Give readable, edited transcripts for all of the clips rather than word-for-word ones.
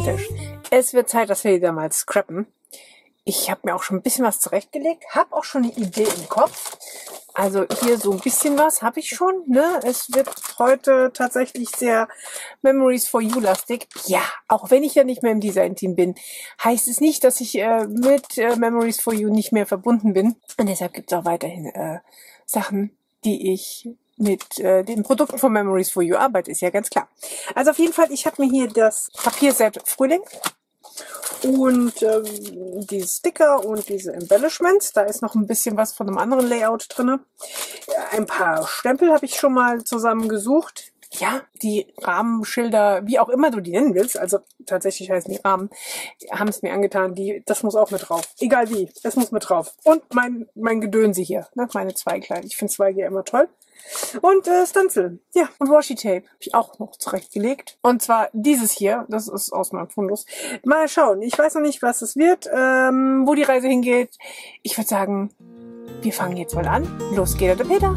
Küchentisch. Es wird Zeit, dass wir wieder mal scrappen. Ich habe mir auch schon ein bisschen was zurechtgelegt, habe auch schon eine Idee im Kopf. Also hier so ein bisschen was habe ich schon. Ne? Es wird heute tatsächlich sehr Memories for You lastig. Ja, auch wenn ich ja nicht mehr im Design-Team bin, heißt es nicht, dass ich mit Memories for You nicht mehr verbunden bin. Und deshalb gibt es auch weiterhin Sachen, die ich mit den Produkten von Memories for You arbeite, ist ja ganz klar. Also auf jeden Fall, ich habe mir hier das Papierset Frühling und die Sticker und diese Embellishments. Da ist noch ein bisschen was von einem anderen Layout drin. Ein paar Stempel habe ich schon mal zusammengesucht. Ja, die Rahmenschilder, wie auch immer du die nennen willst, also tatsächlich heißen die Rahmen, haben es mir angetan, das muss auch mit drauf. Egal wie, es muss mit drauf. Und mein Gedönse hier, ne, meine Zweiglein. Ich finde Zweige ja immer toll. Und Stencil, ja, und Washi-Tape habe ich auch noch zurechtgelegt. Und zwar dieses hier, das ist aus meinem Fundus. Mal schauen, ich weiß noch nicht, was es wird, wo die Reise hingeht. Ich würde sagen, wir fangen jetzt mal an. Los geht der Peter.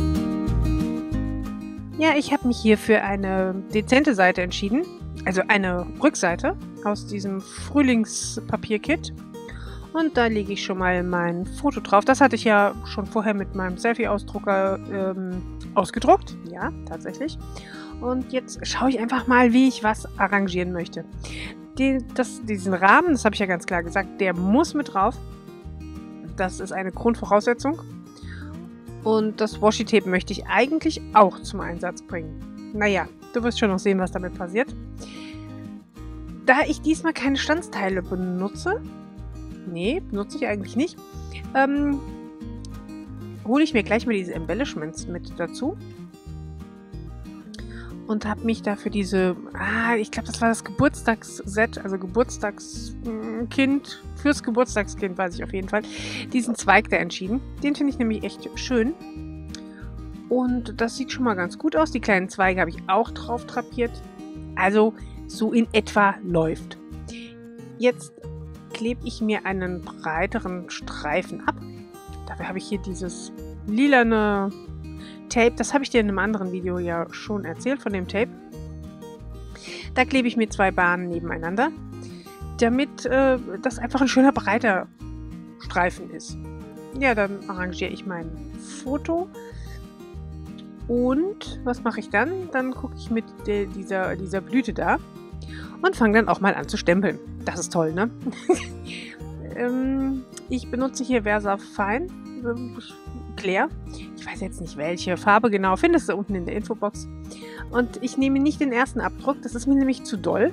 Ja, ich habe mich hier für eine dezente Seite entschieden. Also eine Rückseite aus diesem Frühlingspapierkit. Und da lege ich schon mal mein Foto drauf. Das hatte ich ja schon vorher mit meinem Selfie-Ausdrucker ausgedruckt. Ja, tatsächlich. Und jetzt schaue ich einfach mal, wie ich was arrangieren möchte. Diesen Rahmen, das habe ich ja ganz klar gesagt, der muss mit drauf. Das ist eine Grundvoraussetzung. Und das Washi-Tape möchte ich eigentlich auch zum Einsatz bringen. Naja, du wirst schon noch sehen, was damit passiert. Da ich diesmal keine Stanzteile benutze, benutze ich eigentlich nicht, hole ich mir gleich mal diese Embellishments mit dazu. Und habe mich da für diese, ich glaube, das war das Geburtstagsset, also Geburtstagskind, fürs Geburtstagskind weiß ich auf jeden Fall, diesen Zweig da entschieden. Den finde ich nämlich echt schön. Und das sieht schon mal ganz gut aus. Die kleinen Zweige habe ich auch drauf drapiert. Also so in etwa läuft. Jetzt klebe ich mir einen breiteren Streifen ab. Dafür habe ich hier dieses lilane Tape, das habe ich dir in einem anderen Video ja schon erzählt von dem Tape. Da klebe ich mir 2 Bahnen nebeneinander, damit das einfach ein schöner breiter Streifen ist. Ja, dann arrangiere ich mein Foto. Und was mache ich dann? Dann gucke ich mit dieser Blüte da und fange dann auch mal an zu stempeln. Das ist toll, ne? Ich benutze hier Versafine Clair. Ich weiß jetzt nicht, welche Farbe genau. Findest du unten in der Infobox. Und ich nehme nicht den ersten Abdruck. Das ist mir nämlich zu doll.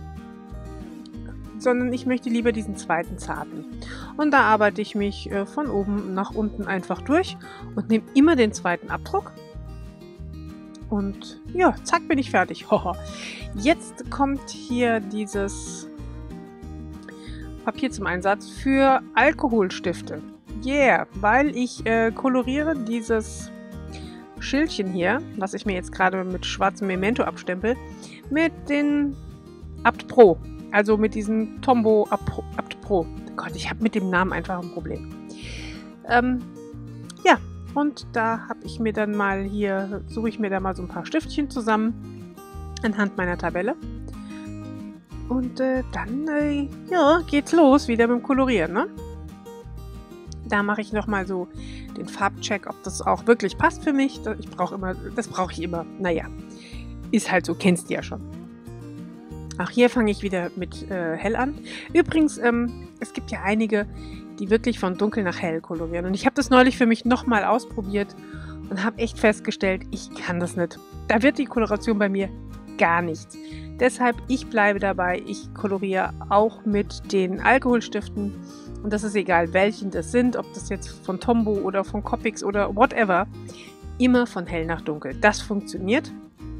Sondern ich möchte lieber diesen zweiten zarten. Und da arbeite ich mich von oben nach unten einfach durch und nehme immer den zweiten Abdruck. Und ja, zack, bin ich fertig. Jetzt kommt hier dieses Papier zum Einsatz für Alkoholstifte. Yeah, weil ich koloriere dieses Schildchen hier, was ich mir jetzt gerade mit schwarzem Memento abstempel, mit den Abt Pro. Also mit diesem Tombow Abt Pro. Gott, ich habe mit dem Namen einfach ein Problem. Ja, und da habe ich mir dann mal hier, suche ich mir da mal so ein paar Stiftchen zusammen anhand meiner Tabelle. Und dann geht's los wieder mit dem Kolorieren, ne? Da mache ich nochmal so den Farbcheck, ob das auch wirklich passt für mich. Das brauche ich immer. Naja, ist halt so, kennst du ja schon. Auch hier fange ich wieder mit hell an. Übrigens, es gibt ja einige, die wirklich von dunkel nach hell kolorieren. Und ich habe das neulich für mich nochmal ausprobiert und habe echt festgestellt, ich kann das nicht. Da wird die Koloration bei mir gar nichts. Deshalb, ich bleibe dabei, ich koloriere auch mit den Alkoholstiften. Und das ist egal, welchen das sind, ob das jetzt von Tombow oder von Copics oder whatever. Immer von hell nach dunkel. Das funktioniert.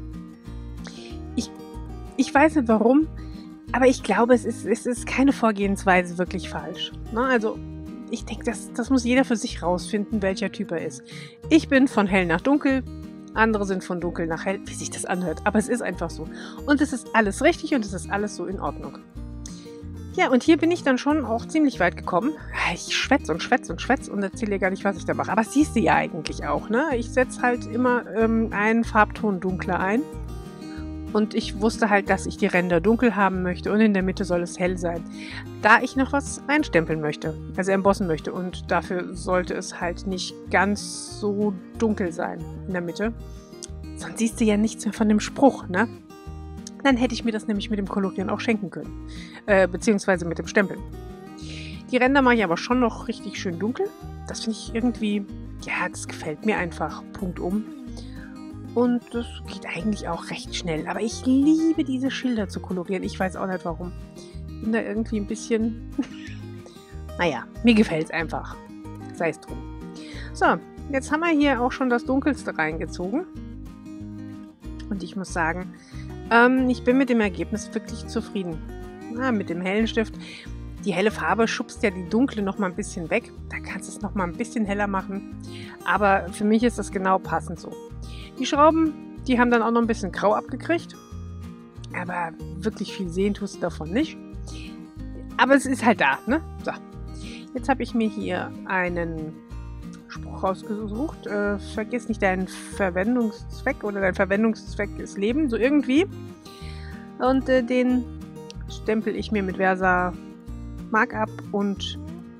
Ich weiß nicht warum, aber ich glaube, es ist keine Vorgehensweise wirklich falsch. Ne? Also ich denke, das muss jeder für sich rausfinden, welcher Typ er ist. Ich bin von hell nach dunkel, andere sind von dunkel nach hell, wie sich das anhört. Aber es ist einfach so. Und es ist alles richtig und es ist alles so in Ordnung. Ja, und hier bin ich dann schon auch ziemlich weit gekommen. Ich schwätze und schwätze und schwätze und erzähle dir gar nicht, was ich da mache. Aber das siehst du ja eigentlich auch, ne? Ich setze halt immer einen Farbton dunkler ein. Und ich wusste halt, dass ich die Ränder dunkel haben möchte und in der Mitte soll es hell sein. Da ich noch was einstempeln möchte, also embossen möchte. Und dafür sollte es halt nicht ganz so dunkel sein in der Mitte. Sonst siehst du ja nichts mehr von dem Spruch, ne? Dann hätte ich mir das nämlich mit dem Kolorieren auch schenken können. Beziehungsweise mit dem Stempeln. Die Ränder mache ich aber schon noch richtig schön dunkel. Das finde ich irgendwie, ja, das gefällt mir einfach. Punktum. Und das geht eigentlich auch recht schnell. Aber ich liebe diese Schilder zu kolorieren. Ich weiß auch nicht warum. Bin da irgendwie ein bisschen... naja, mir gefällt es einfach. Sei es drum. So, jetzt haben wir hier auch schon das Dunkelste reingezogen. Und ich muss sagen, ich bin mit dem Ergebnis wirklich zufrieden. Mit dem hellen Stift. Die helle Farbe schubst ja die dunkle noch mal ein bisschen weg. Da kannst du es noch mal ein bisschen heller machen. Aber für mich ist das genau passend so. Die Schrauben, die haben dann auch noch ein bisschen grau abgekriegt. Aber wirklich viel sehen tust du davon nicht. Aber es ist halt da, ne? So. Jetzt habe ich mir hier einen Spruch rausgesucht. Vergiss nicht deinen Verwendungszweck oder dein Verwendungszweck ist Leben. So irgendwie. Und den stempel ich mir mit Versa Markup und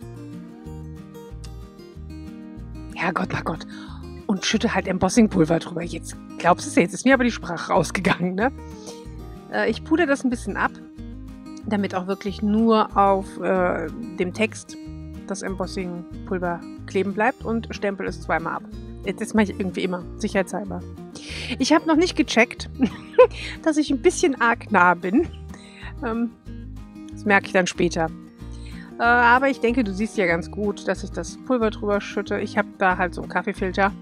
Gott. Und schütte halt Embossingpulver drüber. Jetzt glaubst du es, jetzt ist mir aber die Sprache rausgegangen, ne? Ich pudere das ein bisschen ab, damit auch wirklich nur auf dem Text das Embossingpulver kleben bleibt und stempel es zweimal ab. Das mache ich irgendwie immer, sicherheitshalber. Ich habe noch nicht gecheckt, dass ich ein bisschen arg nah bin. Das merke ich dann später. Aber ich denke, du siehst ja ganz gut, dass ich das Pulver drüber schütte. Ich habe da halt so einen Kaffeefilter.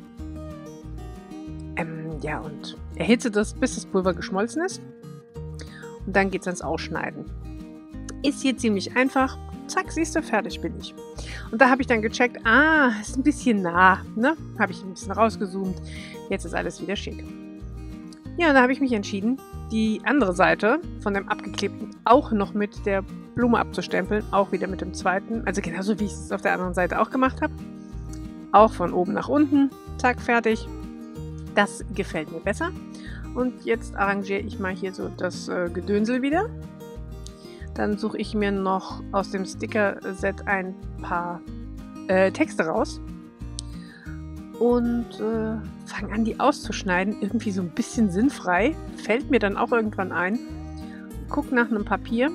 Und erhitze das, bis das Pulver geschmolzen ist. Und dann geht es ans Ausschneiden. Ist hier ziemlich einfach. Zack, siehst du, fertig bin ich. Und da habe ich dann gecheckt, ist ein bisschen nah. Ne? Habe ich ein bisschen rausgezoomt. Jetzt ist alles wieder schick. Ja, und da habe ich mich entschieden, die andere Seite von dem abgeklebten auch noch mit der Blume abzustempeln. Auch wieder mit dem zweiten. Also genauso wie ich es auf der anderen Seite auch gemacht habe. Auch von oben nach unten. Zack, fertig. Das gefällt mir besser. Und jetzt arrangiere ich mal hier so das Gedönsel wieder. Dann suche ich mir noch aus dem Sticker-Set ein paar Texte raus. Und fange an, die auszuschneiden. Irgendwie so ein bisschen sinnfrei. Fällt mir dann auch irgendwann ein. Guck nach einem Papier.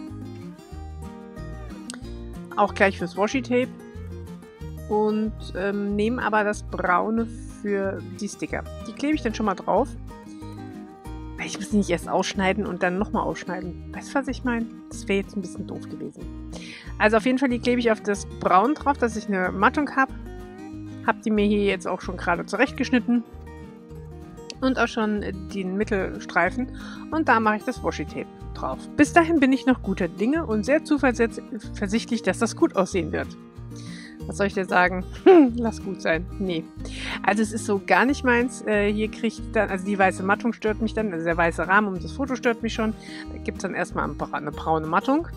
Auch gleich fürs Washi-Tape. Und nehme aber das Braune für die Sticker. Die klebe ich dann schon mal drauf. Weil ich muss die nicht erst ausschneiden und dann nochmal ausschneiden. Weißt du, was ich meine? Das wäre jetzt ein bisschen doof gewesen. Also auf jeden Fall, die klebe ich auf das Braun drauf, dass ich eine Mattung habe. Habe die mir hier jetzt auch schon gerade zurechtgeschnitten. Und auch schon den Mittelstreifen. Und da mache ich das Washi-Tape drauf. Bis dahin bin ich noch guter Dinge und sehr zuversichtlich, dass das gut aussehen wird. Was soll ich dir sagen? Lass gut sein. Nee. Also es ist so gar nicht meins. Hier kriegt dann, also die weiße Mattung stört mich dann, also der weiße Rahmen um das Foto stört mich schon. Da gibt es dann erstmal eine braune Mattung.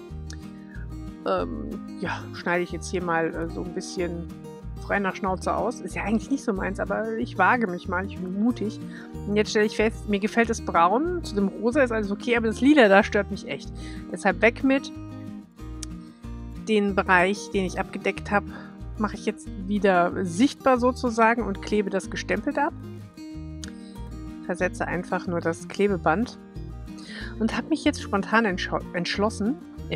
Schneide ich jetzt hier mal so ein bisschen frei nach Schnauze aus. Ist ja eigentlich nicht so meins, aber ich wage mich mal, ich bin mutig. Und jetzt stelle ich fest, mir gefällt das Braun, zu dem Rosa ist alles okay, aber das Lila, da stört mich echt. Deshalb weg mit. Den Bereich, den ich abgedeckt habe, mache ich jetzt wieder sichtbar sozusagen und klebe das gestempelt ab. Versetze einfach nur das Klebeband und habe mich jetzt spontan entschlossen, einen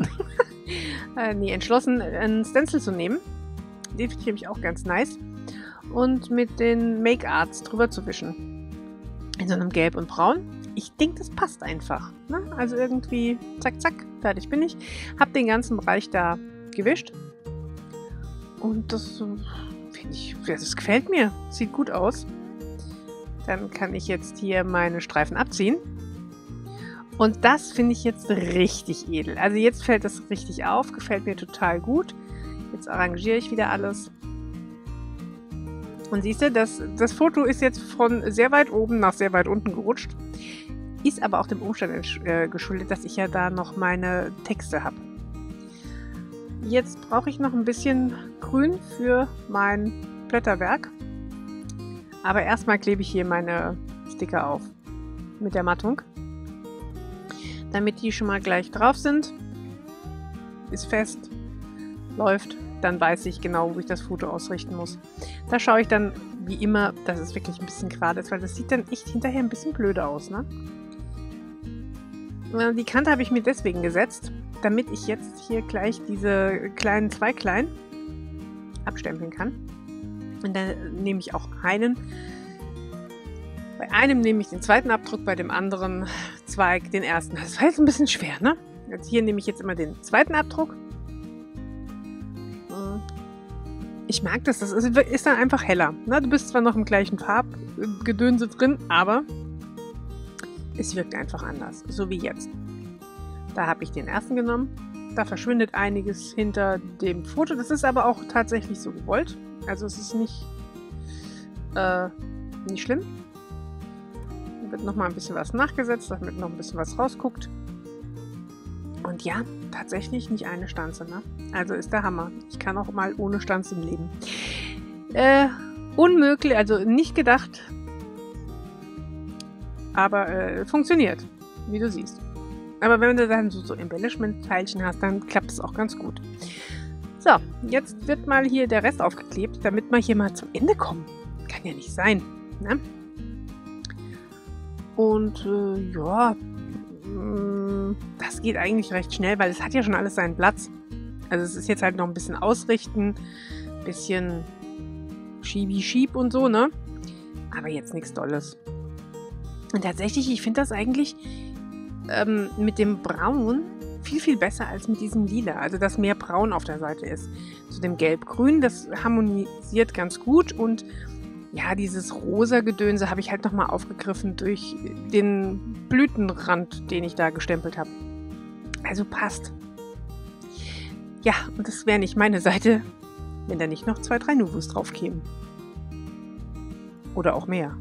Stencil zu nehmen. Den finde ich nämlich auch ganz nice. Und mit den Make Arts drüber zu wischen. In so einem Gelb und Braun. Ich denke, das passt einfach. Ne? Also irgendwie zack, zack, fertig bin ich. Hab den ganzen Bereich da gewischt. Und das finde ich, das gefällt mir. Sieht gut aus. Dann kann ich jetzt hier meine Streifen abziehen. Und das finde ich jetzt richtig edel. Also jetzt fällt das richtig auf. Gefällt mir total gut. Jetzt arrangiere ich wieder alles. Und siehst du, das Foto ist jetzt von sehr weit oben nach sehr weit unten gerutscht. Ist aber auch dem Umstand geschuldet, dass ich ja da noch meine Texte habe. Jetzt brauche ich noch ein bisschen Grün für mein Blätterwerk. Aber erstmal klebe ich hier meine Sticker auf mit der Mattung. damit die schon mal gleich drauf sind. Ist fest, läuft, dann weiß ich genau, wo ich das Foto ausrichten muss. Da schaue ich dann, wie immer, dass es wirklich ein bisschen gerade ist, weil das sieht dann echt hinterher ein bisschen blöde aus, ne? Die Kante habe ich mir deswegen gesetzt, damit ich jetzt hier gleich diese kleinen Zweiglein abstempeln kann. Und dann nehme ich auch einen. Bei einem nehme ich den zweiten Abdruck, bei dem anderen Zweig den ersten. Das war jetzt ein bisschen schwer, ne? Jetzt hier nehme ich jetzt immer den zweiten Abdruck. Ich mag das, ist dann einfach heller. Ne? Du bist zwar noch im gleichen Farbgedönse drin, aber es wirkt einfach anders, so wie jetzt. Da habe ich den ersten genommen. Da verschwindet einiges hinter dem Foto. Das ist aber auch tatsächlich so gewollt. Also es ist nicht schlimm. Da wird nochmal ein bisschen was nachgesetzt, damit noch ein bisschen was rausguckt. Und ja, tatsächlich nicht eine Stanze, ne? Also ist der Hammer. Ich kann auch mal ohne Stanzen leben. Unmöglich, also nicht gedacht, aber funktioniert, wie du siehst. Aber wenn du dann so Embellishment-Teilchen hast, dann klappt es auch ganz gut. So, jetzt wird mal hier der Rest aufgeklebt, damit wir hier mal zum Ende kommen. Kann ja nicht sein, ne? Und ja, das geht eigentlich recht schnell, weil es hat ja schon alles seinen Platz. Also es ist jetzt halt noch ein bisschen ausrichten, ein bisschen Schieb und so, ne? Aber jetzt nichts Dolles. Und tatsächlich, ich finde das eigentlich mit dem Braun viel, viel besser als mit diesem Lila. Also, dass mehr Braun auf der Seite ist. Zu dem Gelb-Grün, das harmonisiert ganz gut. Und ja, dieses rosa Gedönse habe ich halt nochmal aufgegriffen durch den Blütenrand, den ich da gestempelt habe. Also passt. Ja, und das wäre nicht meine Seite, wenn da nicht noch 2, 3 Nuvus drauf kämen. Oder auch mehr.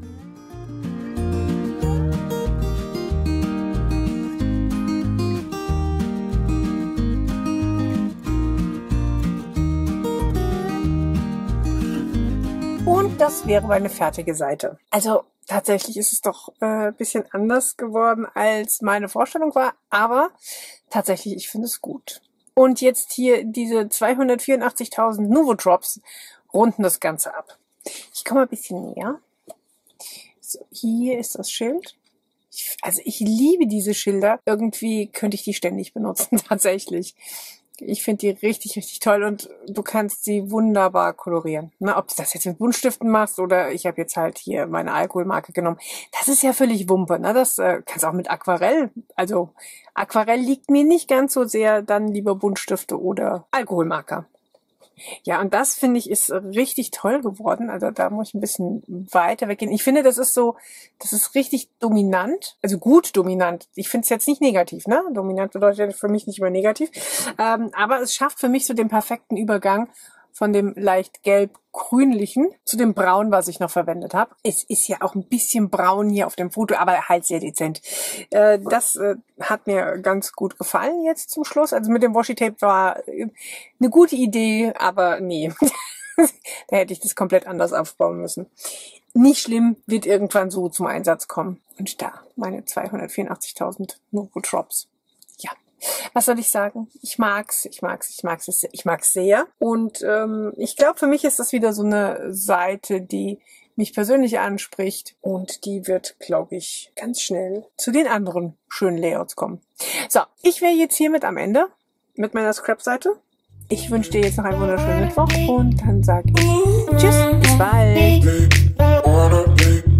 Und das wäre meine fertige Seite. Also tatsächlich ist es doch ein bisschen anders geworden, als meine Vorstellung war. Aber tatsächlich, ich finde es gut. Und jetzt hier diese 284.000 Nuvo-Drops runden das Ganze ab. Ich komme ein bisschen näher. So, hier ist das Schild. Ich liebe diese Schilder. Irgendwie könnte ich die ständig benutzen, tatsächlich. Ich finde die richtig, richtig toll und du kannst sie wunderbar kolorieren. Na, ob du das jetzt mit Buntstiften machst oder ich habe jetzt halt hier meine Alkoholmarke genommen. Das ist ja völlig Wumpe. Ne? Das kannst du auch mit Aquarell. Also Aquarell liegt mir nicht ganz so sehr, dann lieber Buntstifte oder Alkoholmarker. Ja, und das finde ich ist richtig toll geworden. Also da muss ich ein bisschen weiter weggehen. Ich finde, das ist richtig dominant, also gut dominant. Ich finde es jetzt nicht negativ, ne? Dominant bedeutet für mich nicht immer negativ. Aber es schafft für mich so den perfekten Übergang von dem leicht gelb-grünlichen zu dem Braun, was ich noch verwendet habe. Es ist ja auch ein bisschen braun hier auf dem Foto, aber halt sehr dezent. Das hat mir ganz gut gefallen jetzt zum Schluss. Also mit dem Washi-Tape war eine gute Idee, aber nee. Da hätte ich das komplett anders aufbauen müssen. Nicht schlimm, wird irgendwann so zum Einsatz kommen. Und da, meine 284.000 Nuvo Drops. Ja. Was soll ich sagen? Ich mag's sehr. Und ich glaube, für mich ist das wieder so eine Seite, die mich persönlich anspricht. Und die wird, glaube ich, ganz schnell zu den anderen schönen Layouts kommen. So, ich wäre jetzt hiermit am Ende mit meiner Scrap-Seite. Ich wünsche dir jetzt noch einen wunderschönen Mittwoch und dann sage ich Tschüss, bis bald.